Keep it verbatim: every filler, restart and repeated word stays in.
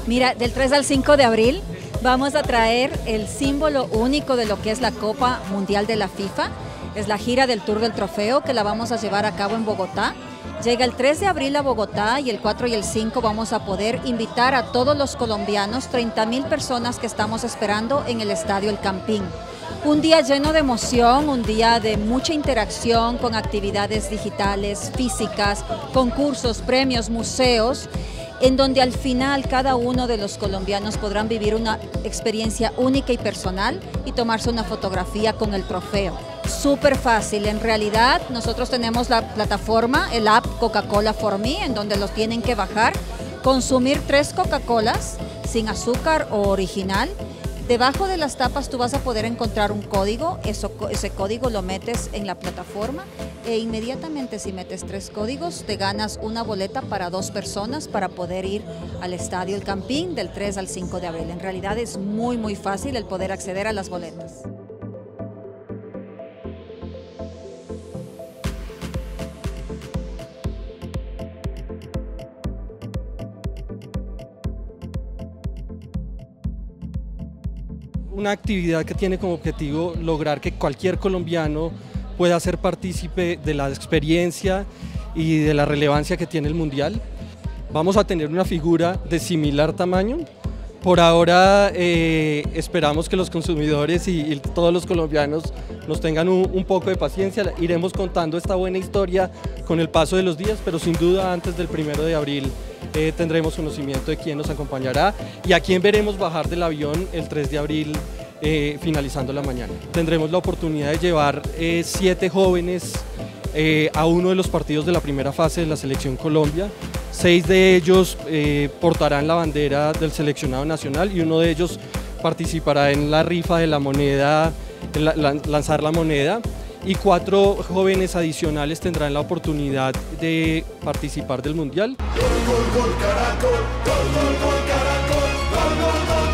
Mira, del tres al cinco de abril vamos a traer el símbolo único de lo que es la Copa Mundial de la FIFA. Es la gira del Tour del Trofeo que la vamos a llevar a cabo en Bogotá. Llega el tres de abril a Bogotá y el cuatro y el cinco vamos a poder invitar a todos los colombianos, treinta mil personas que estamos esperando en el Estadio El Campín. Un día lleno de emoción, un día de mucha interacción con actividades digitales, físicas, concursos, premios, museos, en donde al final cada uno de los colombianos podrán vivir una experiencia única y personal y tomarse una fotografía con el trofeo. Súper fácil, en realidad nosotros tenemos la plataforma, el app Coca-Cola for Me, en donde los tienen que bajar, consumir tres Coca-Colas sin azúcar o original. Debajo de las tapas tú vas a poder encontrar un código, eso, ese código lo metes en la plataforma e inmediatamente si metes tres códigos te ganas una boleta para dos personas para poder ir al Estadio El Campín del tres al cinco de abril. En realidad es muy muy fácil el poder acceder a las boletas. Una actividad que tiene como objetivo lograr que cualquier colombiano pueda ser partícipe de la experiencia y de la relevancia que tiene el Mundial. Vamos a tener una figura de similar tamaño. Por ahora eh, esperamos que los consumidores y, y todos los colombianos nos tengan un, un poco de paciencia. Iremos contando esta buena historia con el paso de los días, pero sin duda antes del primero de abril eh, tendremos conocimiento de quién nos acompañará y a quién veremos bajar del avión el tres de abril eh, finalizando la mañana. Tendremos la oportunidad de llevar eh, siete jóvenes eh, a uno de los partidos de la primera fase de la Selección Colombia. Seis de ellos eh, portarán la bandera del seleccionado nacional y uno de ellos participará en la rifa de la moneda, en la, la, lanzar la moneda, y cuatro jóvenes adicionales tendrán la oportunidad de participar del Mundial. Gol, gol, gol, Caracol, gol, gol, gol, Caracol, gol, gol, gol.